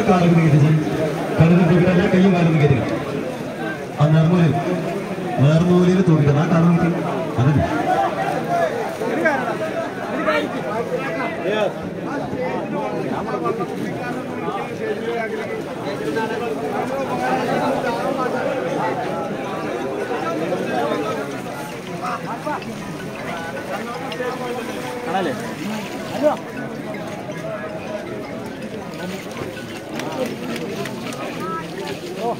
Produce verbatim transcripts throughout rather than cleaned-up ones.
കാലം കയറ്റി കളിന് തൂക്കിട്ടല്ല കയ്യും കാലം കയറ്റുക ആ നേർമൂലയിൽ നേർമൂലയിൽ തൂക്കിട്ടത് ആ കാലം കയറ്റി അതന്നെ കാണാല്ലേ ഹലോ ഓ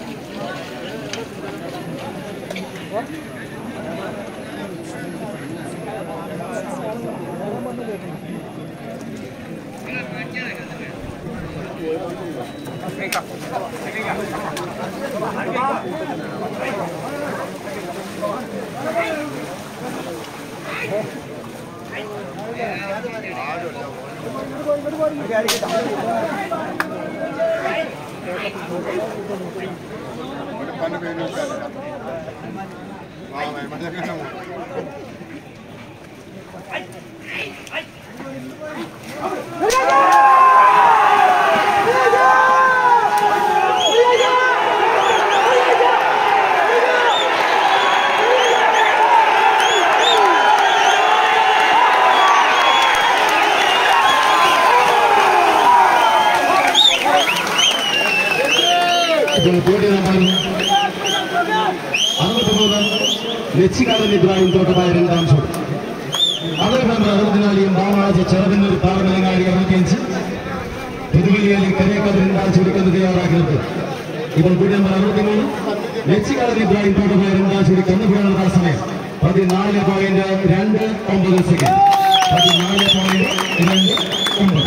നെച്ചിക്കാലൻ ഇബ്രാഹിം തോട്ടമായ രണ്ടാം ഷോട്ട് അതേപോലെ അറുപത്തിനാലിയും ബാവാജ് ചെറുതിനൊരു പാറമലങ്ങാടി അറുപത്തിയഞ്ച് പുതുവലിയിൽ കരേക്കത് രണ്ടാം ചുരുക്കം തയ്യാറാക്കുന്നത് ഇപ്പോൾ കൂടി നമ്പർ അറുപത്തിമൂന്ന് നെച്ചിക്കാലൻ ഇബ്രാഹിം തോട്ടമായ രണ്ടാം ചുരുക്കം വീണ സമയം പതിനാല് പോയിന്റ് രണ്ട് ഒമ്പത് സെക്കൻഡ് പതിനാല് പോയിന്റ് രണ്ട് ഒമ്പത്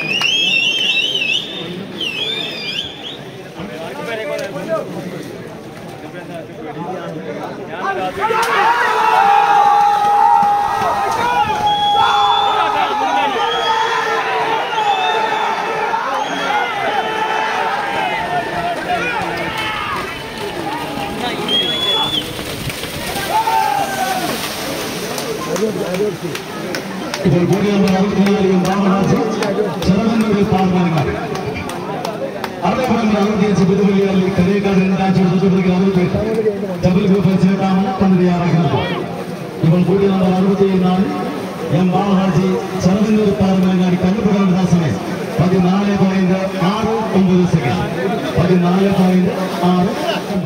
ഇപ്പോൾ കൂടി നമ്പർ അറുപത്തിനാലിയും ബാബുരാജ് ചെറുവന്നൂരിൽ പാർമാനങ്ങൾ അതേപോലെ അറുപത്തിയഞ്ച് പുതുവലിയിൽ കരേക്കാട് രണ്ടാഴ്ച അറുപത്തി ഡബിൾ ഗ്രൂപ്പ് ചേർക്കാണ് പണ്ട് തയ്യാറാക്കുന്നത് ഇപ്പോൾ കൂടി നമ്പർ അറുപത്തിനാല് എം ബാബുരാജ് ചെറുവന്നൂർ പാർമാനങ്ങാടി കണ്ടുപിടുന്ന സമയം പതിനാല് പോയിന്റ് ആറ് ഒമ്പത് സെക്കൻഡ് പതിനാല് പോയിന്റ് ആറ് ഒമ്പത്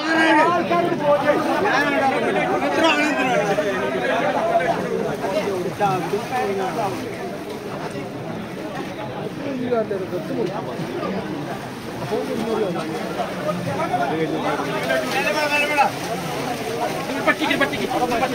പട്ടിക്ക് പട്ടിക്ക്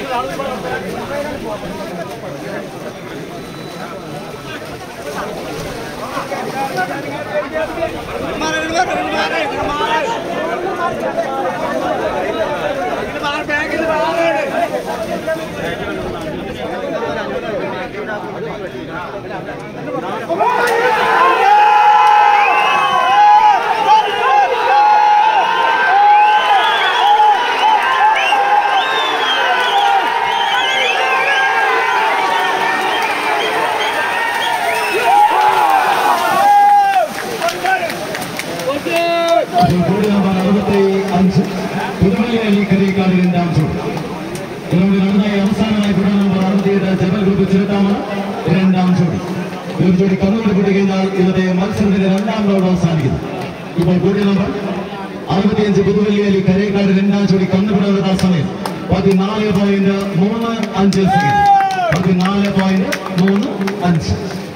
പുതുമലി കരേക്കാട് രണ്ടാം ഷോട്ട് ഇവരുടെ നന്നായി അവസാനമായി കൂടെ നമ്പർ അറുപത്തിയേഴ് ജബൽ ഗ്രൂപ്പ് ചെറുതാമാണ് രണ്ടാം ഷോട്ട് ഇവർ ജോഡി കന്നുകൂടി കൂട്ടി കഴിഞ്ഞാൽ ഇന്നത്തെ മത്സരത്തിന്റെ രണ്ടാം റൗണ്ട് അവസാനിക്കുന്നു ഇപ്പോൾ കൂടിയ നമ്പർ അറുപത്തിയഞ്ച് പുതുവല്ലിയിൽ കരേക്കാട് രണ്ടാം ജോഡി കന്നുപിടുന്ന സമയം പതിനാല് പോയിന്റ് മൂന്ന് അഞ്ച് സെക്കൻഡ് പതിനാല് പോയിന്റ് മൂന്ന് അഞ്ച്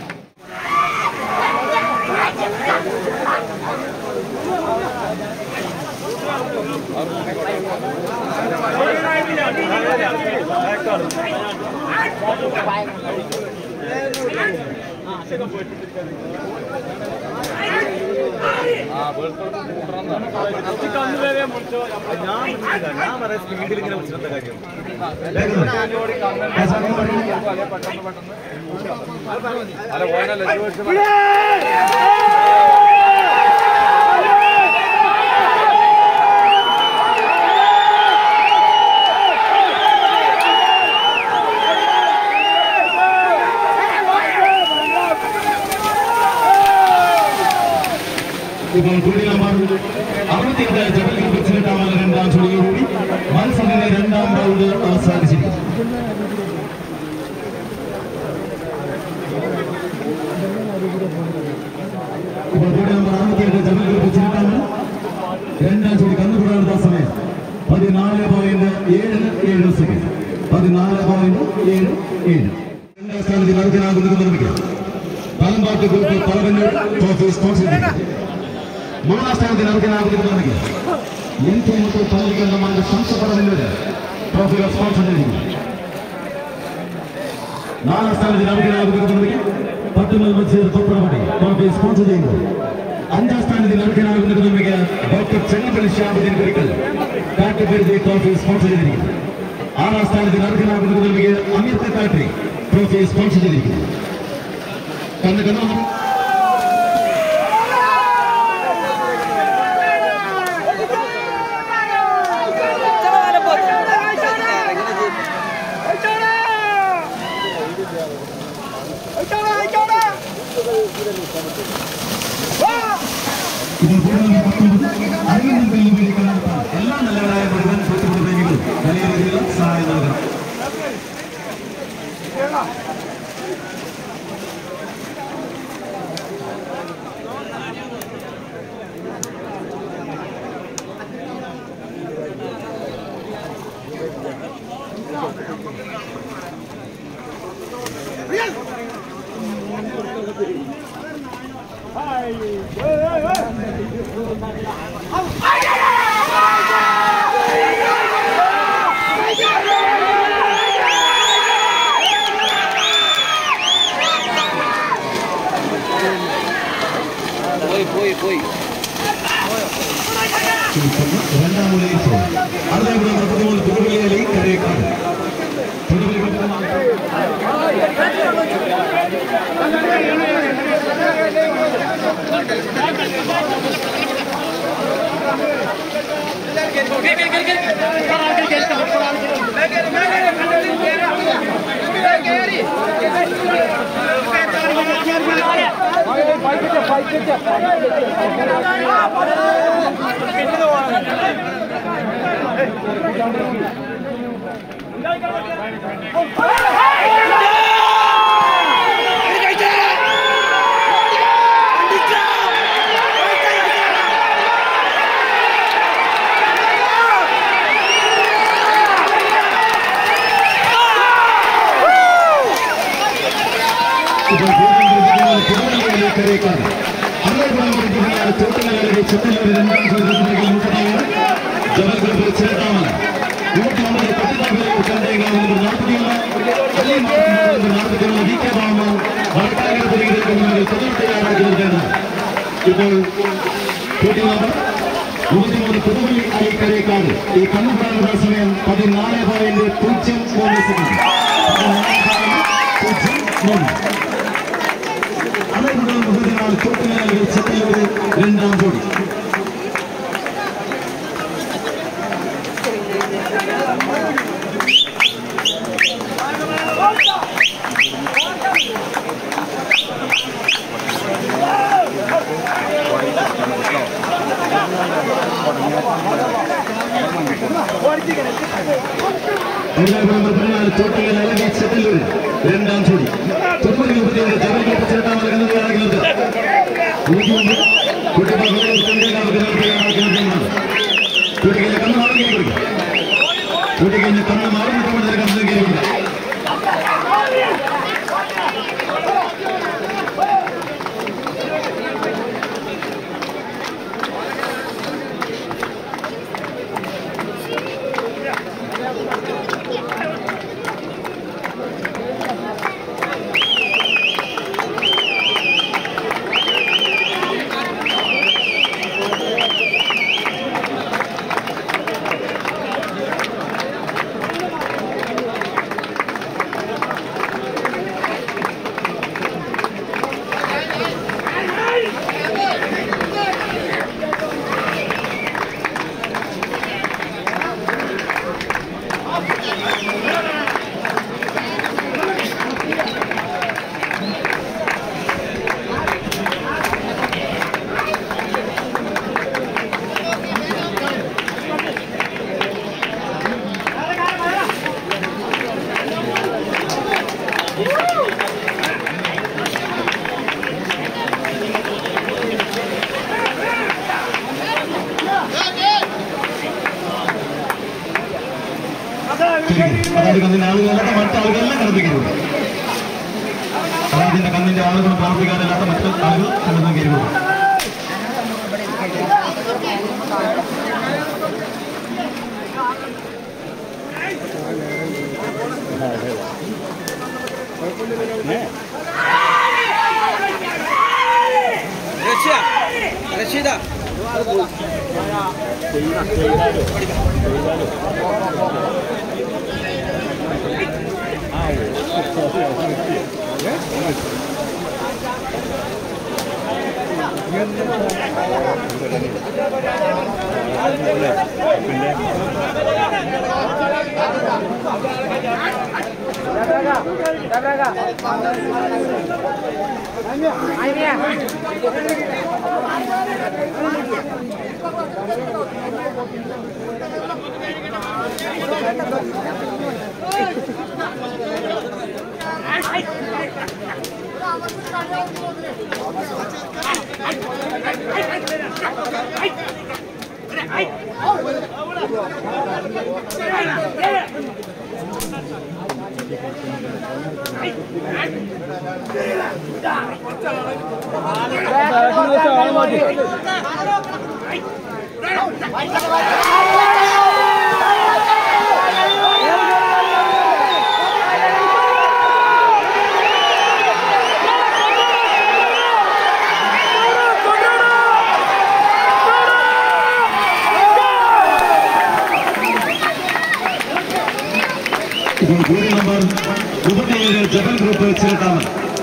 ഞാൻ പറയാം സ്പീഡിൽ ഇങ്ങനെ വിളിച്ചിരുന്ന കാര്യം അല്ല പോയാലോ ഇപ്പോൾ കൂടി നമ്പർ അറുപത്തിയെട്ട് ജബൽപൂർ വെച്ചിട്ടാണ് രണ്ടാം ചുടിയോടുകൂടി മത്സരത്തിന്റെ രണ്ടാം റൗണ്ട് അവസാനിച്ചിരിക്കുന്നു. ഇപ്പോൾ കൂടി നമ്പർ അറുപത്തിയെട്ട് ജബൽപൂർ വെച്ചിട്ടാണ് രണ്ടാം ചുടി കന്നുകൂടാനുള്ള സമയം പതിനാല് പോയിന്റ് ഏഴ് ഏഴ് സെക്കൻഡ് പതിനാല് പോയിന്റ് ഏഴ് ഏഴ് രണ്ടാം സ്ഥാനത്തിൽ അർജനാകുന്നത് നിർമ്മിക്കാം. Palampattu group Palavannur trophy sponsor ചെയ്തു. മൂന്നാം സ്ഥാനത്തിൽ അർജനാകുന്നത് നിർമ്മിക്കാം. എൻ കെ മുത്തൂർ പള്ളിക്കണ്ടമാരുടെ സംശയപരവന്നൂർ ട്രോഫി സ്പോൺസർ ചെയ്തിരിക്കുന്നു. നാലാം സ്ഥാനത്തിൽ അർജനാകുന്നത് നിർമ്മിക്കാം. പത്തുമൽ മത്സര തൊപ്പുറപടി ട്രോഫി സ്പോൺസർ ചെയ്യുന്നു. അഞ്ചാം സ്ഥാനത്തിൽ അർജനാകുന്നത് നിർമ്മിക്കാൻ ഡോക്ടർ ചെന്നപ്പള്ളി ഷാബുദ്ദീൻ കുരിക്കൽ കാട്ടുപെരുതി ട്രോഫി സ്പോൺസർ ചെയ്തിരിക്കുന്നു. ആറാം സ്ഥാനത്തിൽ അർജനാകുന്നത് നിർമ്മിക്കാൻ അമീർ ഫാക്ടറി ട്രോഫി സ്പോൺസർ ചെയ്തിരിക്കുന്നു. കണ്ണ് കണ്ണു എല്ലാ നല്ലവരായ മുഴുവൻ പ്രേമികളും വലിയ രീതിയിൽ സഹായം നൽകണം. രണ്ടാം മൂലയിൽ അറുപത് മുപ്പത്തിമൂന്ന് പുതുവലിയാലി കരയേക്കാട് കരയേക്കാട് ജബൽപൂർ ചേട്ടാമല നൂറ്റമ്പത് പട്ടിതാക്കളിൽ കണ്ടേക്കാവുന്ന നാൽപ്പത്തിയൊന്ന് വി കെ ബാമൻ വടക്കാകര തയ്യാറാക്കി നിർത്തേണ്ടത്. ഇപ്പോൾ കൂട്ടി നമ്പർ നൂറ്റിമൂന്ന് പുതുവള്ളി അലി കരയേക്കാട് ഈ കണ്ണുകാണുന്ന സമയം പതിനാല് പോയിന്റ് പൂജ്യം മൂന്ന് സെക്കൻഡ് പൂജ്യം മൂന്ന് അതേപോലെ മുഖത്തിനാൾ തൊട്ടുകാലിൽ ചെത്തലൂര് രണ്ടാം ജോഡി. തൊട്ടുകാൽ അല്ലെങ്കിൽ ചെത്തലൂര് രണ്ടാം ജോഡി. തൊണ്ണൂറ്റി മുപ്പത്തിയേഴ് ജബൽപൂർ ചേട്ടാമല കന്നുകാലികളുടെ കുട്ടികളെ കണ്ണ് മാറി കുട്ടികളെ കണ്ണ് മാറി കന്നുകേറിയില്ല. ഒരു കന്നിന്റെ ആളുകളല്ലാത്ത മറ്റാളുകളെല്ലാം കടന്നു അതിന്റെ കന്നിന്റെ ആളുകൾ പ്രാർത്ഥിക്കാനല്ലാത്ത മറ്റു ആളുകൾ കടന്നു കയറുന്നു. രക്ഷിത ജൂറി നമ്പർ മുപ്പത്തിയേഴ് ജബൽ ഗ്രൂപ്പ് ചിരട്ടാമൻ,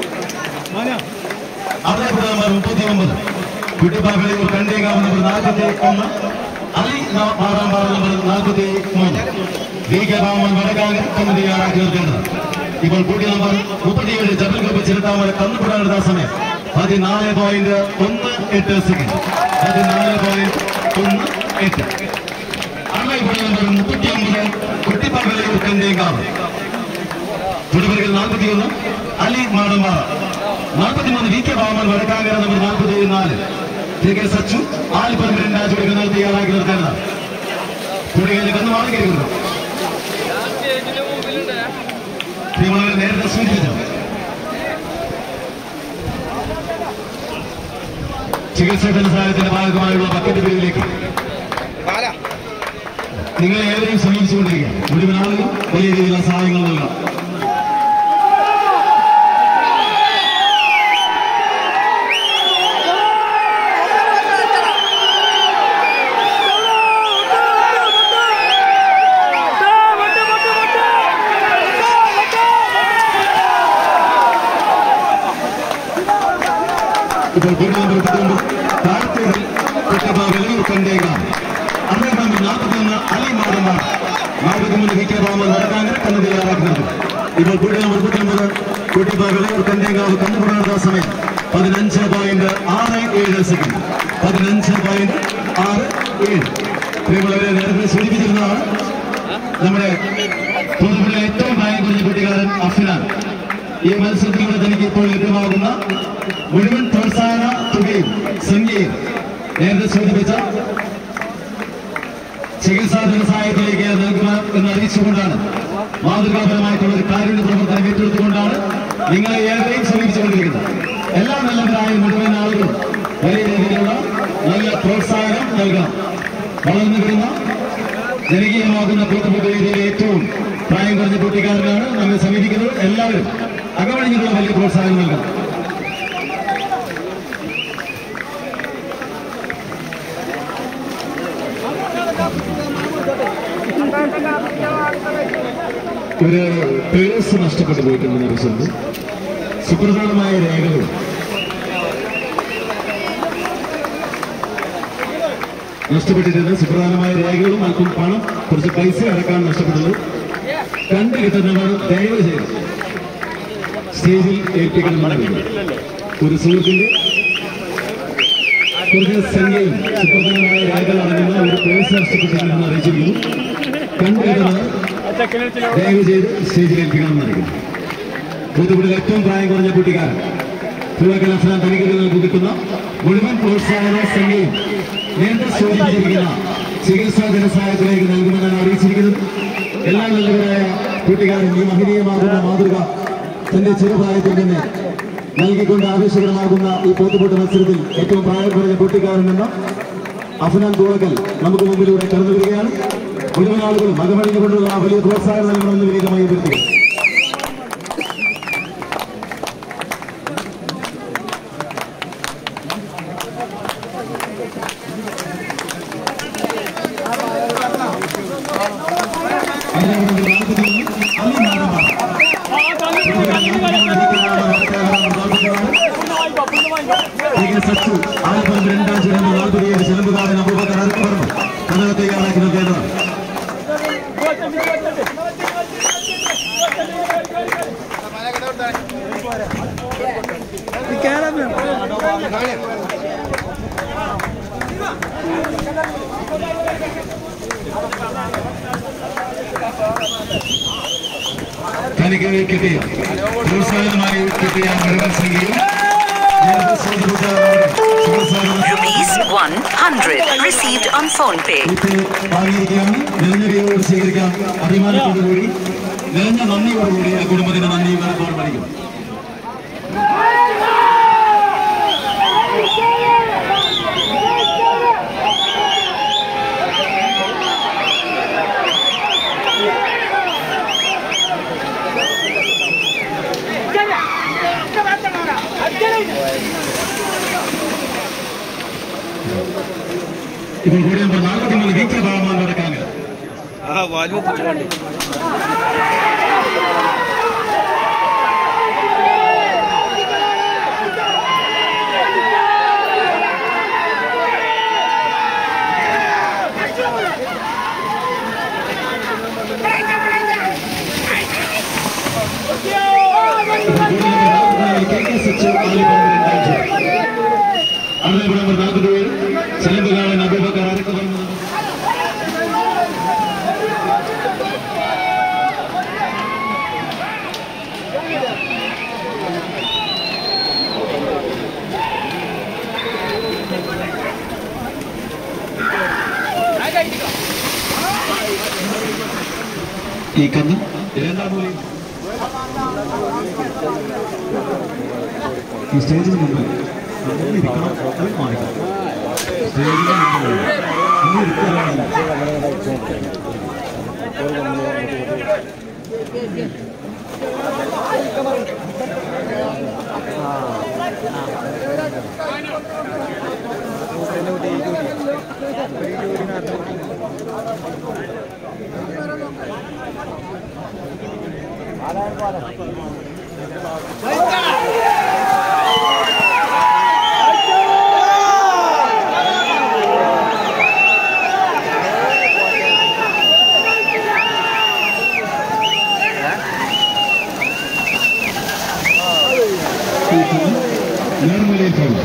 അതേപോലെ നമ്പർ മുപ്പത്തി ഒമ്പത് കുട്ടിപ്പാപ്പളി കണ്ടേകാവ് നമ്പർ നാൽപ്പത്തി ഒന്ന്, അലി മാറാമ്പാറ നമ്പർ നാൽപ്പത്തി മൂന്ന്, വി കെ രാമൻ വടക്കാങ്കൽ കന്ന് തയ്യാറാക്കി നിർത്തേണ്ടത്. ഇപ്പോൾ കൂട്ടി നമ്പർ മുപ്പത്തിയേഴ് ജബൽ ഗ്രൂപ്പ് ചിരട്ടാമൻ കന്നുകൂടാനുള്ള സമയം പതിനാല് പോയിന്റ് ഒന്ന് എട്ട് സെക്കൻഡ് പതിനാല് പോയിന്റ് ഒന്ന് എട്ട്. അറബി നമ്പർ മുപ്പത്തി ഒമ്പത് കുട്ടിപ്പാപ്പളി കണ്ടേകാവ്, തൊടുപുഴയിൽ നാൽപ്പത്തി ഒന്ന് അലി മാടമ്പാറ, നാൽപ്പത്തിമൂന്ന് V K Raman Vadakkangara number നാൽപ്പത്തി നാല്, കെ കെ സച്ചു ആലിപ്പറമ്പ് രണ്ടാഴ്ച കൊടുക്കുന്നത് തയ്യാറാക്കി നിർത്തേണ്ടത്. കുടികളിൽ കന്നുമാണ് കയറുന്നത്. ശ്രീമണവരെ നേരത്തെ സൂചിപ്പിച്ചു ചികിത്സാ ധനസഹായത്തിന്റെ ഭാഗമായുള്ള ബക്കറ്റ് പിരിവിലേക്ക് നിങ്ങളെ ഏവരെയും സമീപിച്ചുകൊണ്ടിരിക്കുക. മുഴുവൻ ആളുകളും വലിയ രീതിയിലുള്ള സഹായങ്ങൾ നൽകണം. ഇപ്പോൾ നമ്പർ മുപ്പത്തൊമ്പത് താഴത്തേതിൽ വെളിയൂർ കണ്ടേക്കാം, അതേ നമ്പർ നാൽപ്പത്തിയൊന്ന് അലി മാടമ്പാറ, നാൽപ്പത്തിമൂന്ന് വി കെ രാമൻ വടക്കാങ്കര കന്ന് തയ്യാറാക്കി നിർത്തും. ഇപ്പോൾ കൂട്ടി നമ്പർ മുപ്പത്തൊമ്പത് കുട്ടിപ്പ വെളിയൂർ കണ്ടേക്കാവ് കന്നുകൂടാനുള്ള സമയം പതിനഞ്ച് പോയിന്റ് ആറ് ഏഴ് സെക്കൻഡ് പതിനഞ്ച് പോയിന്റ് ആറ് ഏഴ്. പ്രിയമുള്ളവരെ നേരത്തെ സൂചിപ്പിച്ചിരുന്നതാണ് നമ്മുടെ തൊടുപുഴയിലെ ഏറ്റവും പ്രായം കുറഞ്ഞ കുട്ടിക്കാരൻ അഫ്നാൻ. ഈ മത്സരത്തിലൂടെ തനിക്ക് ഇപ്പോൾ ലഭ്യമാകുന്ന മുഴുവൻ പ്രോത്സാഹന തുകയും സംഖ്യയും നേരത്തെ സൂചിപ്പിച്ച ചികിത്സാ ധനസഹായത്തിലേക്ക് നൽകുക എന്ന് അറിയിച്ചുകൊണ്ടാണ് മാതൃകാപരമായിട്ടുള്ള ഒരു കാരുണ്യ പ്രവർത്തനം ഏറ്റെടുത്തുകൊണ്ടാണ് നിങ്ങളെ ഏവരെയും സമീപിച്ചുകൊണ്ടിരിക്കുന്നത്. എല്ലാ നല്ലവരായ മുഴുവൻ ആളുകളും വലിയ രീതിയിലുള്ള നല്ല പ്രോത്സാഹനം നൽകണം. വളർന്നു വരുന്ന ജനകീയമാകുന്ന കൂട്ടുപുക രീതിയിലെ ഏറ്റവും പ്രായം കുറഞ്ഞ കുട്ടിക്കാരനാണ് നമ്മെ സമീപിക്കുന്നത്. എല്ലാവരും അകമഴിഞ്ഞുള്ള വലിയ പ്രോത്സാഹനം നൽകണം. ഒരു പേഴ്സ് നഷ്ടപ്പെട്ടു പോയിട്ടുണ്ടെന്ന് അറിയിച്ചിട്ടുണ്ട്. സുപ്രധാനമായ രേഖകൾ നഷ്ടപ്പെട്ടിട്ടുണ്ട്. സുപ്രധാനമായ രേഖകളും അല്പം പണം, കുറച്ച് പൈസ അടക്കാണ് നഷ്ടപ്പെട്ടത്. കണ്ടു കിട്ടുന്നവർ ദയവ് ചെയ്ത് സ്റ്റേജിൽ ഏൽപ്പിക്കണമെന്നാണ്. ഒരു സുഹൃത്തിന്റെ കുറച്ച് സംഖ്യയും സുപ്രധാനമായ രേഖകൾ അടങ്ങുന്ന ഒരു പേഴ്സ് നഷ്ടപ്പെട്ടിട്ടുണ്ടെന്ന് അറിയിച്ചിരിക്കുന്നു. കണ്ടു കിട്ടുന്നവർ ദയവ് ചെയ്ത് സ്റ്റേജിൽ ഏൽപ്പിക്കണമെന്നറിയിക്കുന്നു. തൂത്തുക്കുടിയിൽ ഏറ്റവും പ്രായം കുറഞ്ഞ കുട്ടിക്കാരൻ തനിക്ക് നൽകി കിട്ടുന്ന മുഴുവൻ പ്രോത്സാഹന സംഖ്യയും നേരത്തെ സൂചിപ്പിച്ചിരിക്കുന്ന ചികിത്സാ ധനസഹായത്തിലേക്ക് നൽകുമെന്നാണ് അറിയിച്ചിരിക്കുന്നത്. എല്ലാ നല്ലവരായ കൂട്ടുകാരും ഈ മഹനീയമാകുന്ന മാതൃക തന്റെ ചെറുപ്രായത്തിൽ തന്നെ നൽകിക്കൊണ്ട് ആവേശകരമാകുന്ന ഈ പോത്തുപോട്ട് മത്സരത്തിൽ ഏറ്റവും പ്രായം കുറഞ്ഞ കൂട്ടുകാരൻ എന്ന അഫ്നാൻ തോളക്കൽ നമുക്ക് മുമ്പിലൂടെ കടന്നു വരികയാണ്. മുഴുവൻ ആളുകളും മകമണിഞ്ഞുകൊണ്ടുള്ള വലിയ പ്രോത്സാഹനം നൽകണമെന്ന് വിനീതമായി അഭ്യർത്ഥിക്കുന്നു. രണ്ടാം ചുരം നാൽപ്പത്തിയേഴ് ചെലമ്പുകാരൻ അബൂബക്കർ അറുക്കപ്പറമ്പ് കന്നഡത്തെ തയ്യാറാക്കി നിർത്തേണ്ടതാണ്. തനിക്ക് കിട്ടിയ പ്രോത്സാഹനമായി കിട്ടിയ മുഴുവൻ സംഖ്യയും rupees one hundred received on phone pay. വാങ്ങിയിരിക്കുകയാണ്. നിറഞ്ഞ സ്വീകരിക്കാം. അഭിമാനത്തോടുകൂടി നിറഞ്ഞ നന്ദിയോടുകൂടി ആ കുടുംബത്തിന് നന്ദി ഫോൺ പഠിക്കും. ഇപ്പോൾ കൂടി നമ്പർ നാൽപ്പത്തി മൂന്ന് വി കെ ബാബുമാൻ നടക്കാനില്ല. നമ്പർ നാൽപ്പത്തിയേഴ് ചെലമ്പുകാരൻ അബൂബക്കർ അറുക്കപ്പറമ്പ്. ഈ കന്ന് രണ്ടാം മൂലയും ഈ സ്റ്റേജിന് മുമ്പിൽ ഇരിക്കണം. അത് മാറിക്കണം. സ്റ്റേജിന് മുമ്പിൽ നേർമലയിൽ പോകും.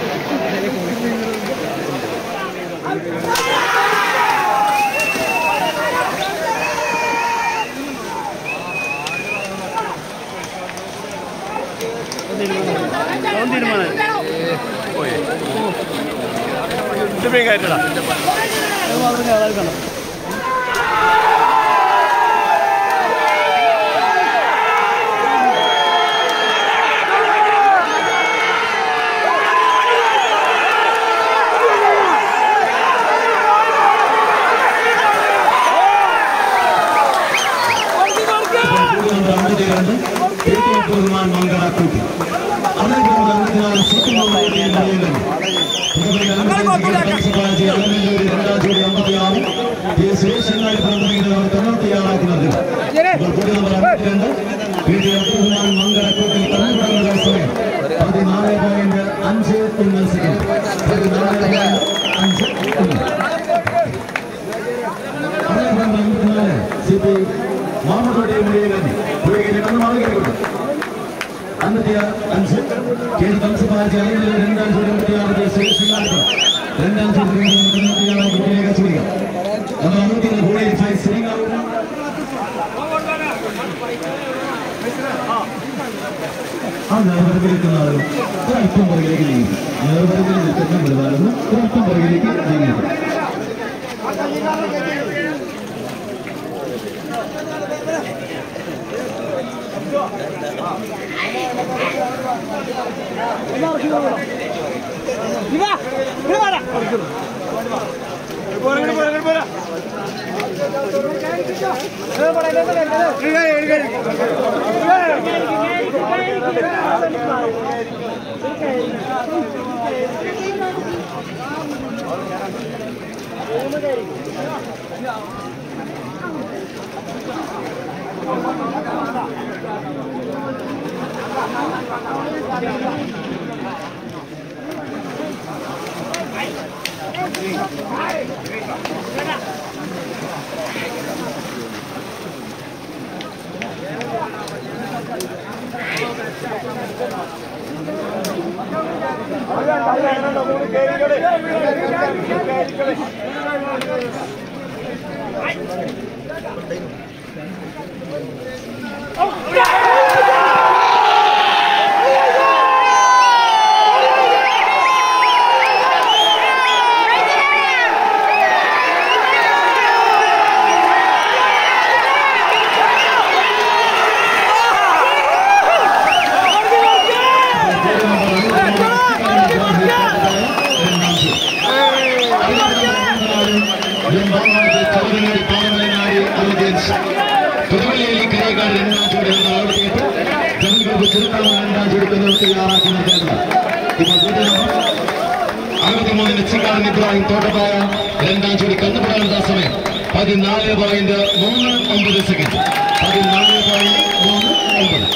പതിനാല് പോയിന്റ് അഞ്ച് ഒന്ന് സെക്കൻഡ് പതിനാല് പോയിന്റ് അഞ്ച് ഒന്ന് സി പി മാമോട്ടെ അമ്പത്തി അഞ്ച് കേന്ദ്ര കംസപാജി അല്ലെങ്കിൽ രണ്ടാം ചോദ്യം അമ്പത്തിയാറ് രണ്ടാം ചോദ്യം ചോദിക്കാം നമ്മൾ അമ്പത്തി കൂടെ ശ്രീകാവ് ആ നേർവരവിൽ നിൽക്കുന്ന ആളുകൾ ഒരല്പം പുറകിലേക്ക് നീങ്ങി നേർവരവിൽ നിൽക്കുന്ന മൃതാളുകൾ ഒരല്പം പുറകിലേക്ക് നീങ്ങിയത് രണ്ടാം ജോഡി കന്നുപടാനുള്ള സമയം പതിനാല് പോയിന്റ് മൂന്ന് ഒമ്പത് സെക്കൻഡ് പതിനാല് പോയിന്റ് മൂന്ന് ഒമ്പത്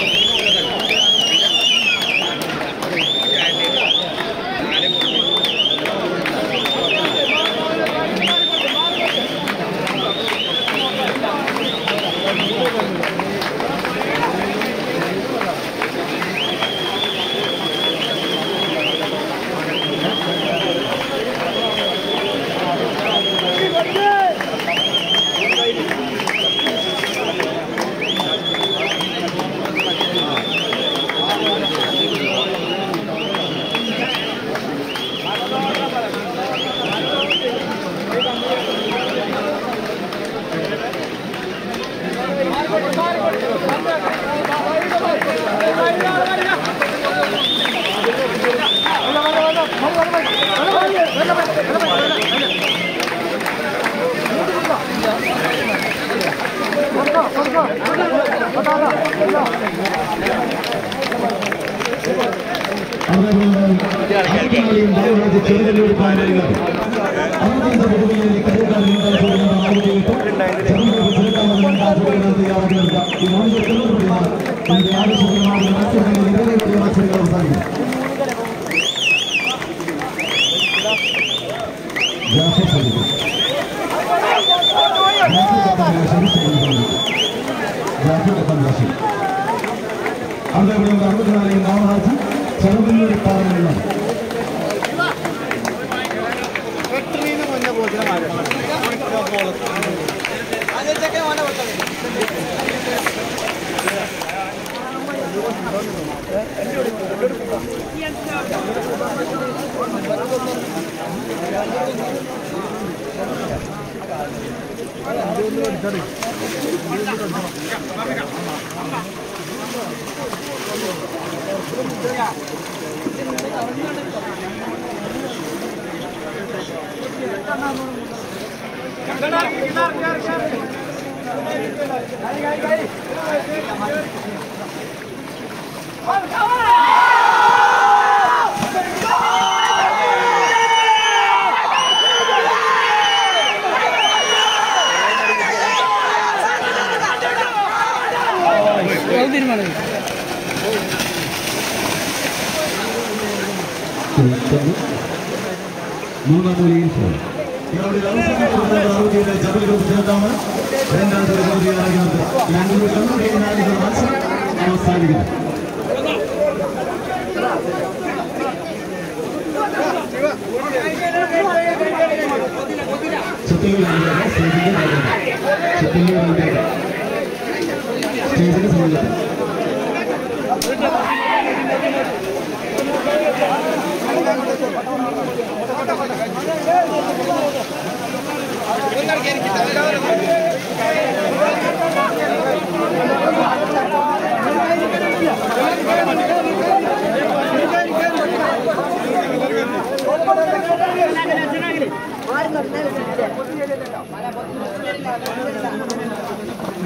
Thank you.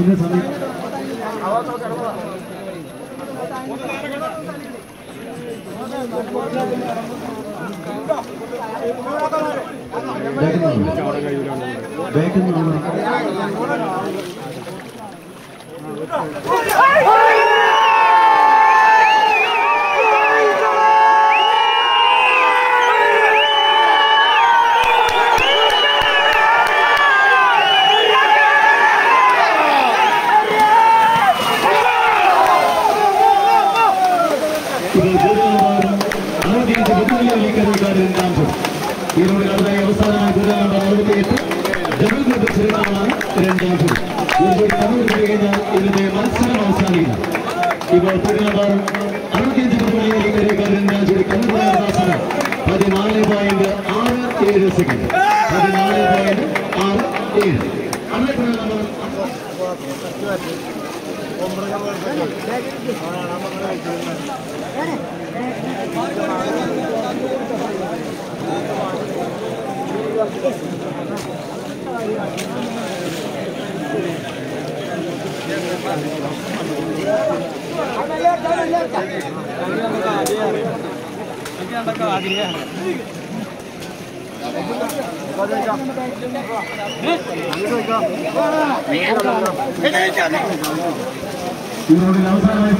ഇന്ന് സമയം ഈരോട് കടന്നായി അവസാനമായി കൂടുതൽ നമ്പർ അറുപത്തിയെട്ട് ഡബിൾ ഗ്രൂപ്പ് ചെറുതാമാണ് രണ്ടാം ജോഡി ഒരു ജോഡി കണ്ണൂർ കഴിഞ്ഞാൽ ഇതിന്റെ മത്സരം അവസാനിക്കുന്നു. ഇപ്പോൾ കൂടുതൽ നമ്പർ അറുപത്തിയഞ്ച് കരയേക്കാർ രണ്ടാം ജോഡി കണ്ണൂർ അവസാനം പതിനാല് പോയിന്റ് ആറ് ഏഴ് സെക്കൻഡ് പതിനാല് പോയിന്റ് ആറ് ഏഴ് അറിയപ്പെടുന്ന നമ്പർ ഇവരുടെ അവസാനമായി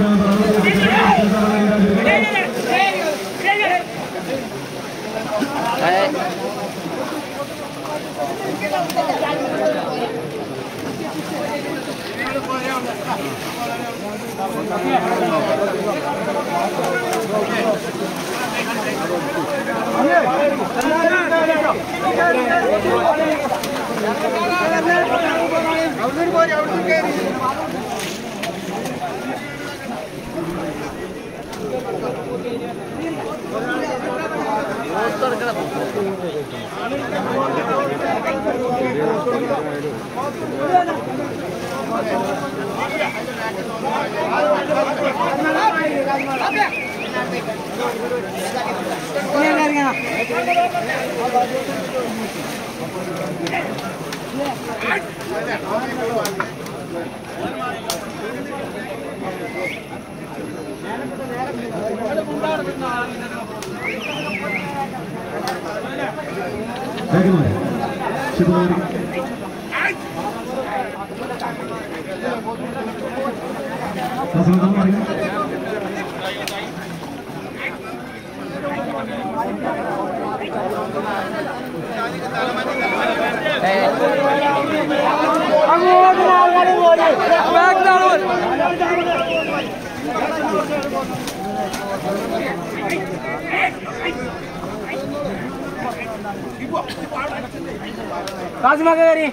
Kazimagari.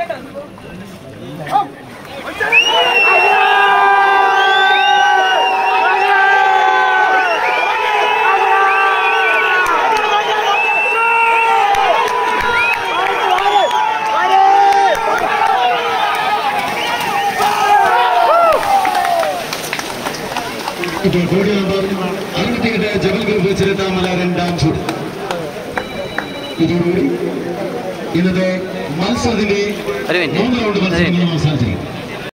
ഇപ്പോൾ ജോഡി നമ്പർ അറുപത്തിയെട്ട് ജബൽ ഗ്രൂപ്പ് ചെറുതാമല രണ്ടാം ജോഡി ഇതോടുകൂടി ഇന്നത്തെ മത്സരത്തിന്റെ മൂന്ന് റൗണ്ട് മത്സരങ്ങളും അവസാനിച്ചിരിക്കും.